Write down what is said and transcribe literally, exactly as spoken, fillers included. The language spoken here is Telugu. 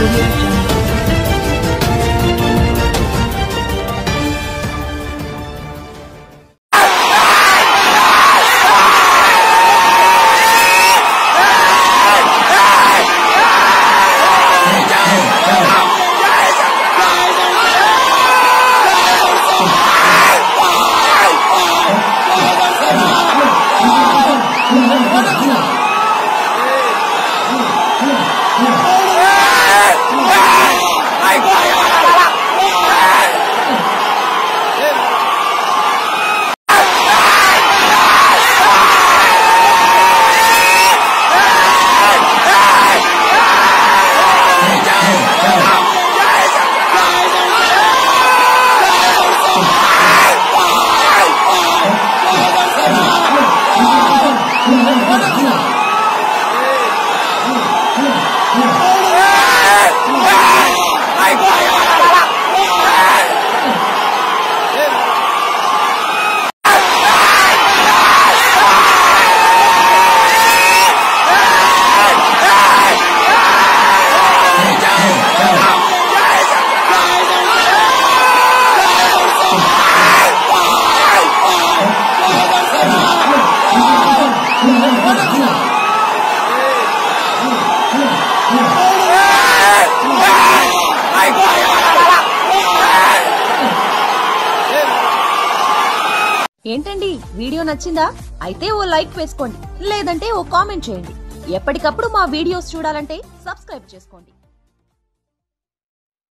Audio Jungle. ఏంటండి వీడియో నచ్చిందా? అయితే ఓ లైక్ వేసుకోండి, లేదంటే ఓ కామెంట్ చేయండి. ఎప్పటికప్పుడు మా వీడియోస్ చూడాలంటే సబ్స్క్రైబ్ చేసుకోండి.